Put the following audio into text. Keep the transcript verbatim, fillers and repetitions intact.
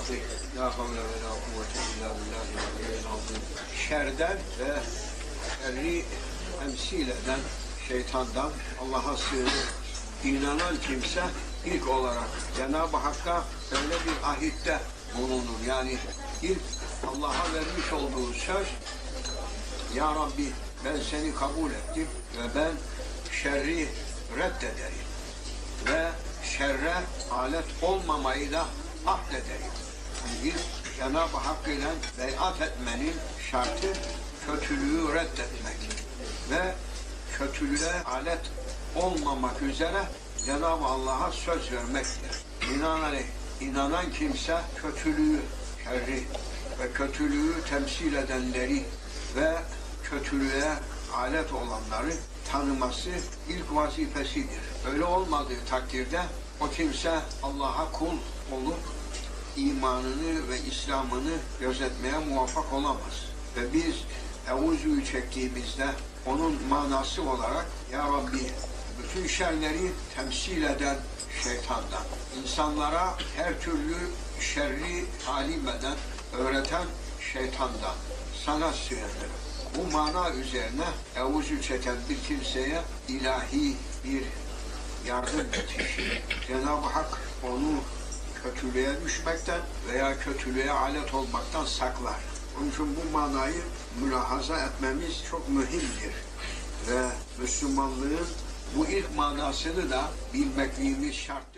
azim. La havle ve la kuvvete illa billahil azim. Şerden ve şerri temsil eden şeytandan Allah'a sığınır. İnanan kimse ilk olarak Cenab-ı Hakk'a öyle bir ahitte bulunur. Yani ilk Allah'a vermiş olduğu söz, Ya Rabbi ben seni kabul ettim ve ben şerri reddederim ve şerre alet olmamayı da ahdederim. Yani ilk Cenab-ı Hak ile beyat etmenin şartı kötülüğü reddetmek ve kötülüğe alet olmamak üzere Cenab-ı Allah'a söz vermektir. İnanan, inanan kimse kötülüğü, şerri ve kötülüğü temsil edenleri ve kötülüğe alet olanları tanıması ilk vazifesidir. Öyle olmadığı takdirde o kimse Allah'a kul olup imanını ve İslam'ını gözetmeye muvaffak olamaz. Ve biz Eûzü'yü çektiğimizde onun manası olarak Ya Rabbi bütün şerleri temsil eden şeytandan, insanlara her türlü şerri talim eden, öğreten şeytandan sana sığınırım. Bu mana üzerine Eûzü çeken bir kimseye ilahi bir yardım yetişir. Cenab-ı Hak onu kötülüğe düşmekten veya kötülüğe alet olmaktan saklar. Onun için bu manayı mülahaza etmemiz çok mühimdir. Ve Müslümanlığın bu ilk manasını da bilmekliğimiz şart.